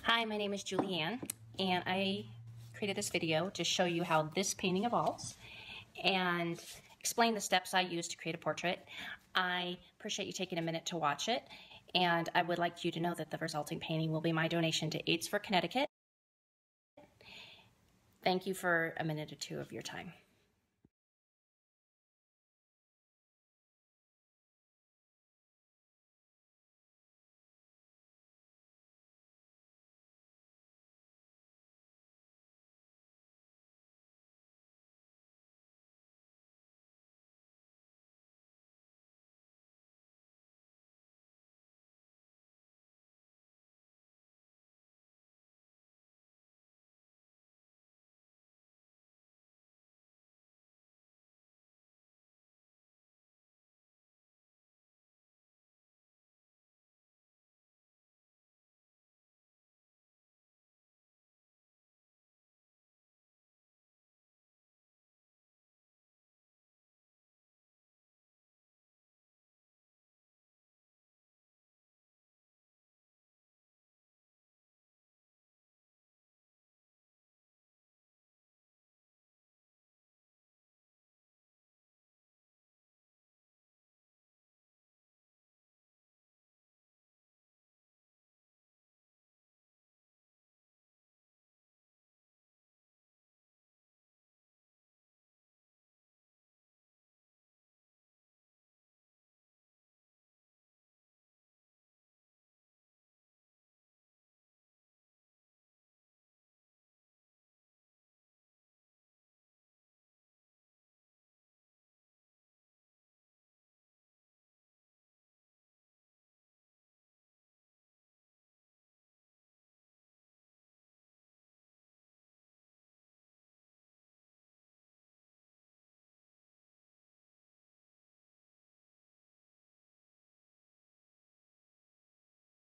Hi, my name is Julianne, and I created this video to show you how this painting evolves and explain the steps I use to create a portrait. I appreciate you taking a minute to watch it, and I would like you to know that the resulting painting will be my donation to AIDS for Connecticut. Thank you for a minute or two of your time.